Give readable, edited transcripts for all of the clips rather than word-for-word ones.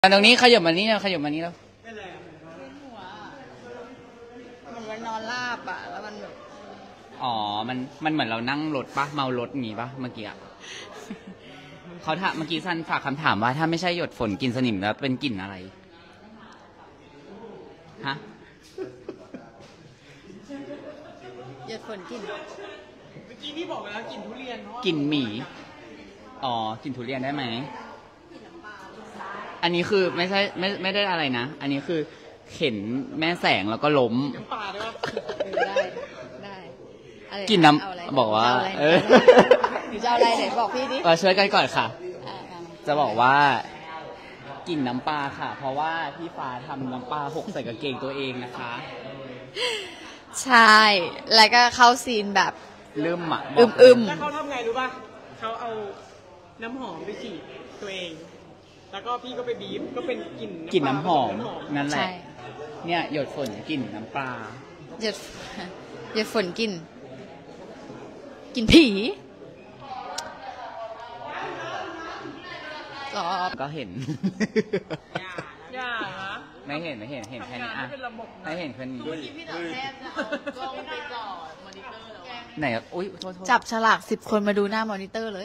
ตรงนี้ขยับมานี้นะขยับมานี้แล้วเป็นไรอ่ะเป็นหัวมันนอนราบอ่ะแล้วมันแบบอ๋อมันเหมือนเรานั่งรถปะเมารถงี้ปะเมื่อกี้เขาถามเมื่อกี้ซันฝากคำถามว่าถ้าไม่ใช่หยดฝนกลิ่นสนิมแล้วเป็นกลิ่นอะไรฮะหยดฝนกลิ่นเมื่อกี้พี่บอกไปแล้วกลิ่นทุเรียนกลิ่นหมี่อ๋อกลิ่นทุเรียนได้ไหมอันนี้คือไม่ได้อะไรนะอันนี้คือเข็นแม่แสงแล้วก็ล้มน้ำปลาด้วยได้กินน้ำบอกว่าหรือจะเอาอะไรเดี๋ยวบอกพี่ดิช่วยกันก่อนค่ะจะบอกว่ากินน้ำปลาค่ะเพราะว่าพี่ฟ้าทำน้ำปลาหกใส่กางเกงตัวเองนะคะใช่แล้วก็เข้าซีนแบบลืมอ่ะอึมแล้วเขาทำไงรู้ป่ะเขาเอาน้ำหอมไปฉีดตัวเองแล้วก็พี่ก็ไปบีบก็เป็นกลิ่นน้ำหอมนั่นแหละเนี่ยหยดฝนกลิ่นน้ำปลาหยดฝนกลิ่นผีก็เห็นอย่านะไม่เห็นเห็นแค่นี้อ่ะให้เห็นแค่นี้พี่ต่อแทบจะเอากล้องไปจ่อมอนิเตอร์แล้วไหนอุ้ยโทษจับฉลาก10 คนมาดูหน้ามอนิเตอร์เลย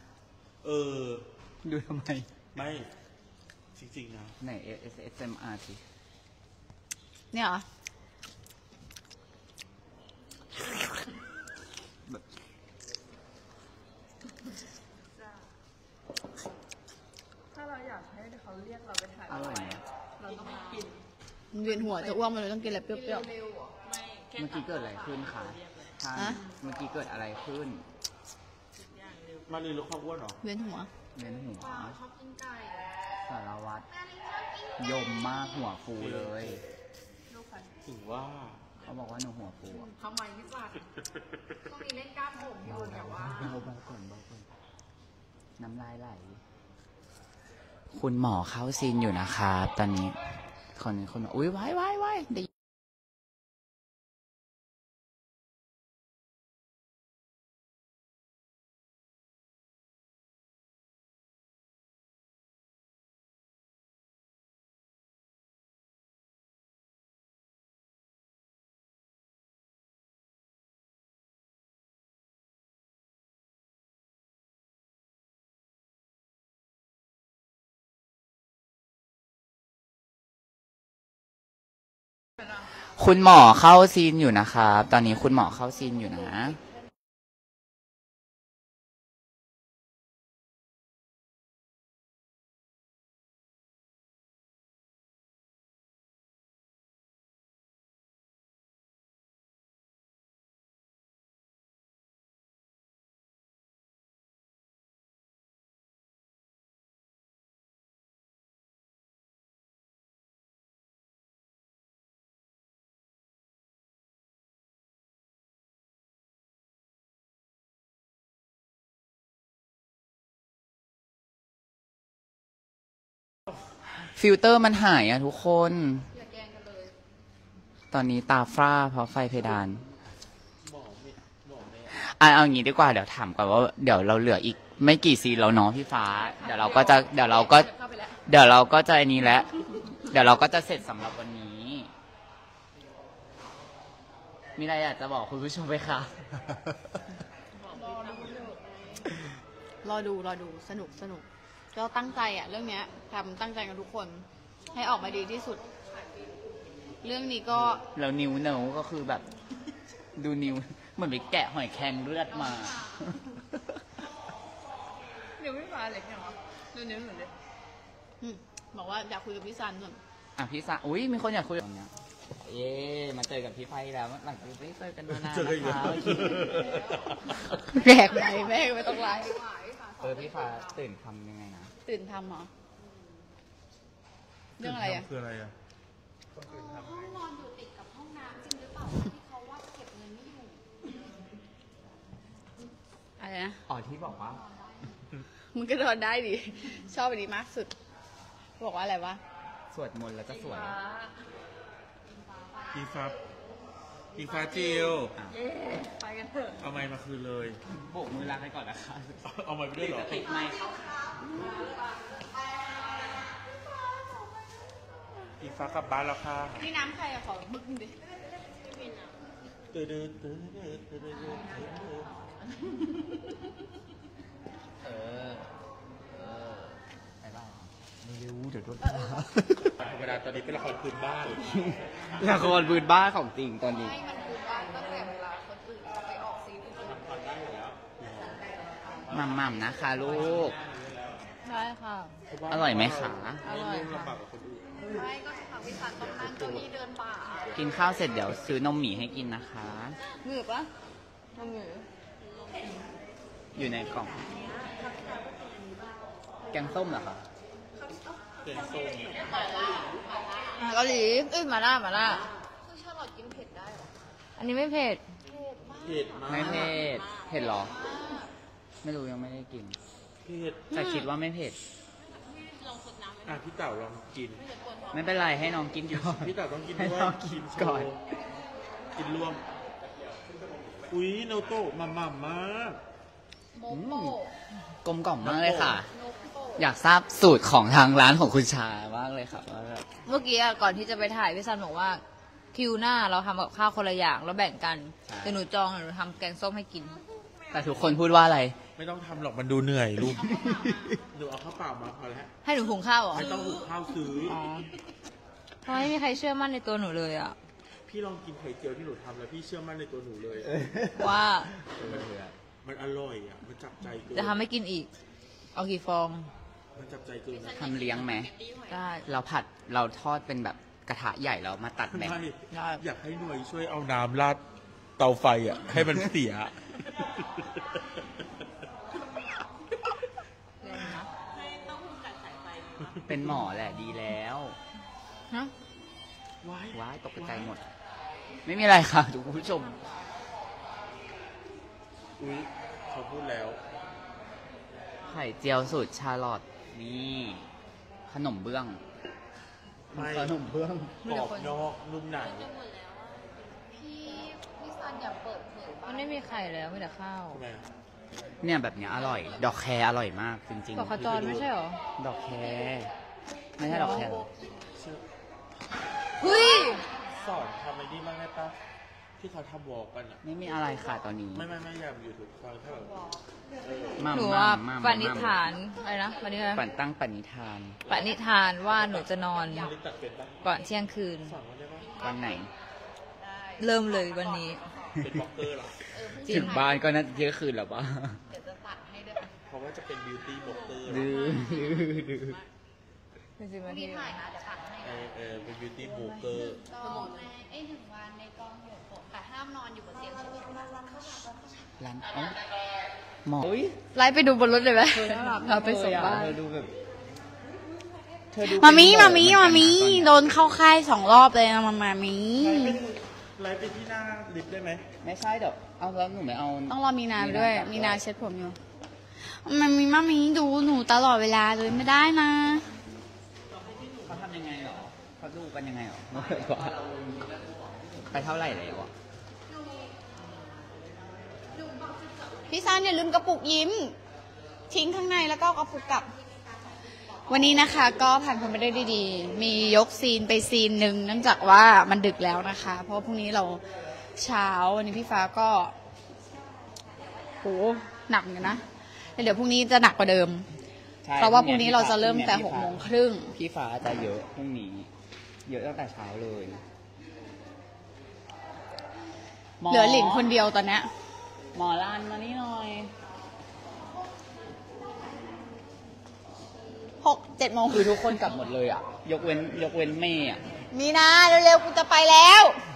ดูทำไมไม่จริงๆนะไหน SMR สิเนี่ยเหรอถ้าเราอยากให้เขาเรียกเราไปถ่ายเราต้องกินเวียนหัวจะอ้วกมันเลยต้องกินอะไรเปรี้ยวๆเมื่อกี้เกิดอะไรขึ้นคะเมื่อกี้เกิดอะไรขึ้นมารีลดความอ้วนหรอเวียนหัวชอบกินไก่สารวัตรยมมากหัวฟูเลยถึงว่าเขาบอกว่าหนูหัวฟูทำไมพี่สัตว์ต้องมีเล่นกล้ามผมอยู่แต่ว่าเบาก่อนน้ำลายไหลคุณหมอเข้าซีนอยู่นะครับตอนนี้คนอุ้ยไว้คุณหมอเข้าซีนอยู่นะครับตอนนี้คุณหมอเข้าซีนอยู่นะฟิลเตอร์มันหายทุกคนตอนนี้ตาฝ้าเพราะไฟเพดานเอางี้ดีกว่าเดี๋ยวถามก่อนว่าเดี๋ยวเราเหลืออีกไม่กี่ซีนแล้วเนาะพี่ฟ้าเดี๋ยวเราก็จะอันนี้แล้วเดี๋ยวเราก็จะเสร็จสำหรับวันนี้มีอะไรอยากจะบอกคุณผู้ชมไหมคะรอดูสนุกก็ตั้งใจเรื่องนี้ทำตั้งใจกันทุกคนให้ออกมาดีที่สุดเรื่องนี้ก็แล้วนิ้วเนวก็คือแบบดูนิ้วเหมือนไปแกะหอยแครงเลือดมานิ้วไม่มาเล็กอย่างวะดูนิ้วหนูเลยบอกว่าอยากคุยกับพี่ซันก่อนพี่ซันอุ้ยมีคนอยากคุยกับเนี่ยเย่มาเจอกับพี่ไฟแล้วหลังจากไม่เจอกันมานานนะคะแบกไหนแม่ไม่ต้องไลฟ์พี่ฟ้าตื่นทำยังไงนะตื่นทำเหรอเรื่องอะไรคืออะไรห้องนอนอยู่ติดกับห้องน้ำจริงหรือเปล่าที่เขาว่าเก็บเงินไม่อยู่อะไรนะที่บอกว่ามันก็นอนได้ดิชอบอันนี้มากสุดบอกว่าอะไรวะสวดมนต์แล้วก็สวยอีฟ้าจิวไปกันเถอะเอาไม้มาคืนเลยโบกมือลาให้ก่อนนะคะเอาไม้ไปด้วยเหรอติดไม้อีฟ้ากลับบ้านแล้วค่ะนี่น้ำใครอะขอบึกหนึ่งดิตื่นตื่นตื่นตื่นตื่นตื่นไปบ้านไม่รู้เดี๋ยวโดนธรรมดาตอนนี้เป็นละครพื้นบ้านละครบืนบ้านของจริงตอนนี้ให้มันคือบ้านตั้งแต่เวลาคนอื่นจะไปออกซีนอื่นหม่ำๆนะคะลูกได้ค่ะอร่อยไหมคะอร่อยลำบาค่ะกกว่าคนอื่นไม่ก็ทางพิซซ่าต้องนั่งเก้าอี้เดินป่ากินข้าวเสร็จเดี๋ยวซื้อนมหมีให้กินนะคะเหงือปะมันเหงืออยู่ในกล่อง แกงส้มเหรอคะเกงส้มเกาหลีมาล่าคือชาลอตกินเผ็ดได้หรอ อันนี้ไม่เผ็ดเผ็ดมากไม่เผ็ด เผ็ดเหรอ ไม่รู้ยังไม่ได้กินเผ็ดแต่คิดว่าไม่เผ็ดอ่ะพี่เต๋าลองกินไม่เป็นไรให้น้องกินก่อนพี่เต๋าต้องกินให้ด้วยน้องกินก่อนกินรวม อุ้ยโนโตะมาม่ามากโมโปกลมกล่อมมากเลยค่ะโนโปอยากทราบสูตรของทางร้านของคุณชามากเลยค่ะว่าแบบเมื่อกี้อะก่อนที่จะไปถ่ายพี่ซันบอกว่า คิวหน้าเราทำกับข้าวคนละอย่างแล้วแบ่งกันแต่หนูจองหนูทำแกงส้มให้กินแต่ทุกคนพูดว่าอะไรไม่ต้องทำหรอกมันดูเหนื่อยลูกหนูเอาข้าวเปล่ามาพอแล้วให้หนูหุงข้าวเหรอไม่ต้องหุงข้าวซื้อออ๋อเพราะไม่มีใครเชื่อมั่นในตัวหนูเลยอะพี่ลองกินไข่เจียวที่หนูทำแล้วพี่เชื่อมั่นในตัวหนูเลยว่ามันอร่อยอ่ะ มันจับใจเกินจะทำให้กินอีก เอากี่ฟองมันจับใจเกินนะทำเลี้ยงไหมได้เราผัดเราทอดเป็นแบบกระทะใหญ่แล้วมาตัดแบ่งไม่ได้อยากให้หน่วยช่วยเอาน้ำราดเตาไฟอ่ะ ให้มันเสียเป็นหมอแหละดีแล้วฮะว้ายตกใจหมด ไม่มีอะไรค่ะทุกผู้ชมอุ้ยเขาพูดแล้วไข่เจียวสูตรชาลอตนี่ขนมเบื้องไม่ขนมเบื้องกรอบนอกนุ่มในพี่ซันอย่าเปิดเผยมันไม่มีไข่แล้วมีแต่ข้าวทำไมอะเนี่ยแบบเนี้ยอร่อย ดอกแครอร่อยมากจริงดอกขจรไม่ใช่เหรอดอกแครไม่ใช่ดอกแครเชื่อเฮ้ยสอนทำไอ้นี่บ้างได้ปะที่เขาทำวอลกันอ่ะไม่มีอะไรค่ะตอนนี้ไม่อยากอยู่ถูกฟังแค่แบบมั่มหนูว่ามั่มปณิธานอะไรนะปณิธานปั่นตั้งปณิธานปณิธานว่าหนูจะนอนลิตัดเป็นปะก่อนเที่ยงคืนสอนว่าได้ปะวันไหนเริ่มเลยวันนี้เป็นบล็อกเกอร์เหรอจริงถึงบ้านก็น่าเที่ยงคืนแล้วปะเพราะว่าจะเป็นบิวตี้บล็อกเกอร์ดื้อดื้อเป็นสิบนาทีถ่ายนะเดี๋ยวตัดให้เป็นบิวตี้บล็อกเกอร์ก็1 วันในกองหยดผมแต่ห้ามนอนอยู่บนเตียงใช่ไหมร้านเอ้าหมอไลฟ์ไปดูบนรถเลยไหมเราไปส่งบ้านเธอดูแบบเธอดูมามีเป็นเหโดนเข้าค่าย2 รอบเลยนะมามีไลฟ์ไปที่หน้าลิฟต์ได้ไหมไม่ใช่เดี๋ยวเอาแล้วหนูไม่เอาต้องรอมีนาด้วย มีนาเช็ดผมอยู่มามีดูหนูตลอดเวลาเลยไม่ได้นะเขาทำยังไงหรอเขาดูกันยังไงหรอไปเท่าไหร่แล้วอ่ะพี่ซันอย่าลืมกระปุกยิ้ม ทิ้งข้างในแล้วก็เอากระปุกกลับ วันนี้นะคะก็ผ่านพ้นไปได้ด้วยดี มียกซีนไปซีนหนึ่งเนื่องจากว่ามันดึกแล้วนะคะ เพราะพรุ่งนี้เราเช้าวันนี้พี่ฟ้าก็โหหนักเหมือนกันนะแล้วเดี๋ยวพรุ่งนี้จะหนักกว่าเดิมใช่เพราะว่าพรุ่งนี้เราจะเริ่มแต่พี่ฟ้า 6:30 พี่ฟ้าจะเยอะพรุ่งนี้ เยอะตั้งแต่เช้าเลยเหลือหลินคนเดียวตอนเนี้ยหมอรันมานี่หน่อย 7 โมงคือทุกคนกลับหมดเลยอ่ะ ยกเว้นเมย์อ่ะมีนาเร็วๆกูจะไปแล้ว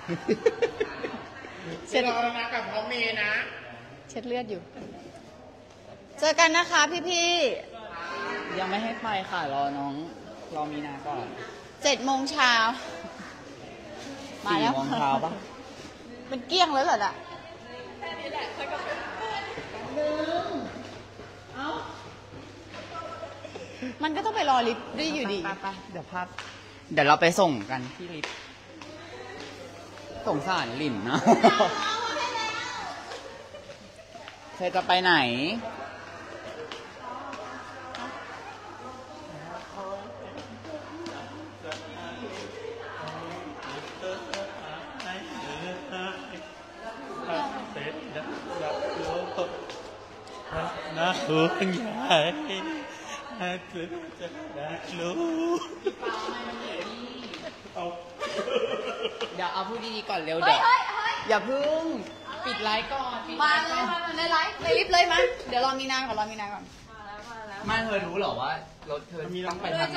เสร็จแล้วนะกับพร้อมเมย์นะเช็ดเลือดอยู่ เจอกันนะคะพี่ยังไม่ให้ไปค่ะ รอน้อง รอมีนาก่อนๆ7 โมงเช้า มาแล้ว 4 โมงเช้าปะเป็นเกลี้ยงแล้วเหรอล่ะมันก็ต้องไปรอลิฟต์ด้วยอยู่ดีไปเดี๋ยวพักเดี๋ยวเราไปส่งกันที่ลิฟต์สงสารหลินนะ เธอจะไปไหนห่วงใยหากเธอจะรักลูกเอาเดี๋ยวเอาพูดดีๆก่อนเร็วเฮ้เดี๋ยยวเฮ้ยเฮ้ยอย่าพึ่งปิดไลฟ์ก่อนปิดไลมาฟ์เลก่ยอนมาในไลฟ์ในลิฟต์เลยมาเดี๋ยวรอมีนาก่อนรอมีนาก่อนไม่เธอรู้เหรอว่ารถเธอต้องไปทางไหน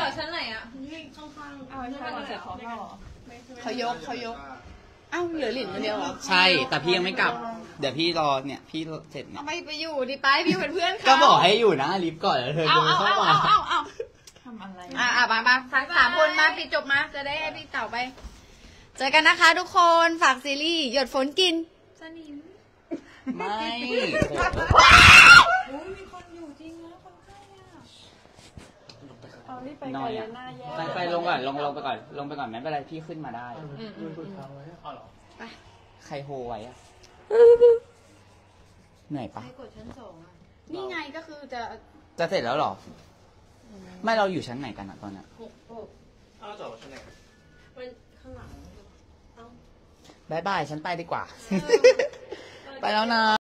เขายกอ้าวเหลือหลินคนเดียวเหรอใช่แต่พี่ยังไม่กลับ เดี๋ยวพี่รอเนี่ยพี่เสร็จเนี่ยเอาไปอยู่ดิไปพี่เป็นเพื่อนเขาก็บอกให้อยู่นะลิฟต์ก่อนแล้วเธอเอาเดินเอาเข้าเอามาเอาทำอะไรมาทั้ง3 คนมาปิดจบมาจะได้ให้พี่เต่าไป เจอกันนะคะทุกคนฝากซีรีส์หยดฝนกินไม่นอยอ่ะไปลงก่อนลงไปก่อนลงไปก่อนไม่เป็นไรพี่ขึ้นมาได้ใครโฮไว้อะเหนื่อยปะนี่ไงก็คือจะจะเสร็จแล้วเหรอ ไม่เราอยู่ชั้นไหนกันอะตอนนั้นเอาจอดชั้นไหนบายบายฉันไปดีกว่า ไปแล้วนะ